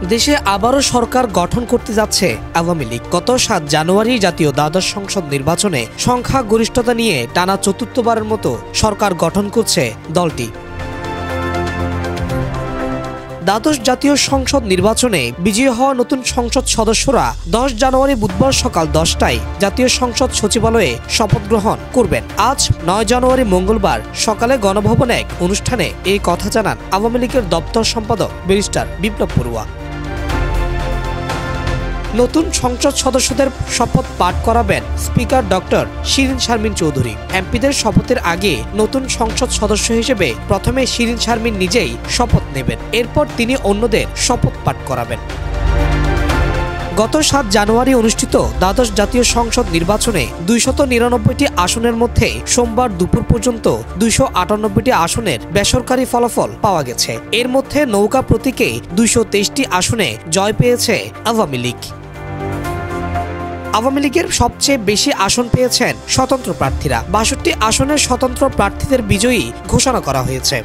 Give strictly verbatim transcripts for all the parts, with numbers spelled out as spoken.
দেশে আবারও সরকার গঠন করতে যাচ্ছে আওয়ামী লীগ। গত সাত জানুয়ারি জাতীয় দ্বাদশ সংসদ নির্বাচনে সংখ্যা গরিষ্ঠতা নিয়ে টানা চতুর্থবারের মতো সরকার গঠন করছে দলটি। দ্বাদশ জাতীয় সংসদ নির্বাচনে বিজয়ী হওয়া নতুন সংসদ সদস্যরা দশ জানুয়ারি বুধবার সকাল দশটায় জাতীয় সংসদ সচিবালয়ে শপথ গ্রহণ করবেন। আজ নয় জানুয়ারি মঙ্গলবার সকালে গণভবনে এক অনুষ্ঠানে এই কথা জানান আওয়ামী লীগের দপ্তর সম্পাদক ব্যারিস্টার বিপ্লব বড়ুয়া। নতুন সংসদ সদস্যদের শপথ পাঠ করাবেন স্পিকার ডক্টর শিরিন শারমিন চৌধুরী। এমপিদের শপথের আগে নতুন সংসদ সদস্য হিসেবে প্রথমে শিরিন শারমিন নিজেই শপথ নেবেন, এরপর তিনি অন্যদের শপথ পাঠ করাবেন। গত সাত জানুয়ারি অনুষ্ঠিত দ্বাদশ জাতীয় সংসদ নির্বাচনে দুইশত নিরানব্বইটি আসনের মধ্যে সোমবার দুপুর পর্যন্ত দুইশো আটানব্বইটি আসনের বেসরকারি ফলাফল পাওয়া গেছে। এর মধ্যে নৌকা প্রতীকে দুইশো তেইশটি আসনে জয় পেয়েছে আওয়ামী লীগ। আওয়ামী লীগের সবচেয়ে বেশি আসন পেয়েছেন স্বতন্ত্র প্রার্থীরা। বাষট্টি আসনের স্বতন্ত্র প্রার্থীদের বিজয়ী ঘোষণা করা হয়েছে।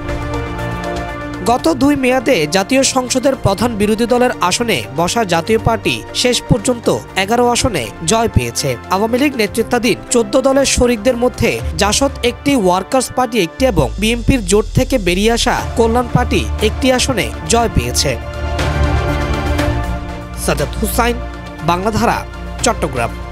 গত দুই মেয়াদে জাতীয় সংসদের প্রধান বিরোধী দলের আসনে বসা জাতীয় পার্টি শেষ পর্যন্ত এগারো আসনে জয় পেয়েছে। আওয়ামী লীগ নেতৃত্বাধীন চোদ্দ দলের শরিকদের মধ্যে জাসদ একটি, ওয়ার্কার্স পার্টি একটি এবং বিএনপির জোট থেকে বেরিয়ে আসা কল্যাণ পার্টি একটি আসনে জয় পেয়েছে। সাজাদ হুসাইন, বাংলাধারা, চট্টগ্রাম।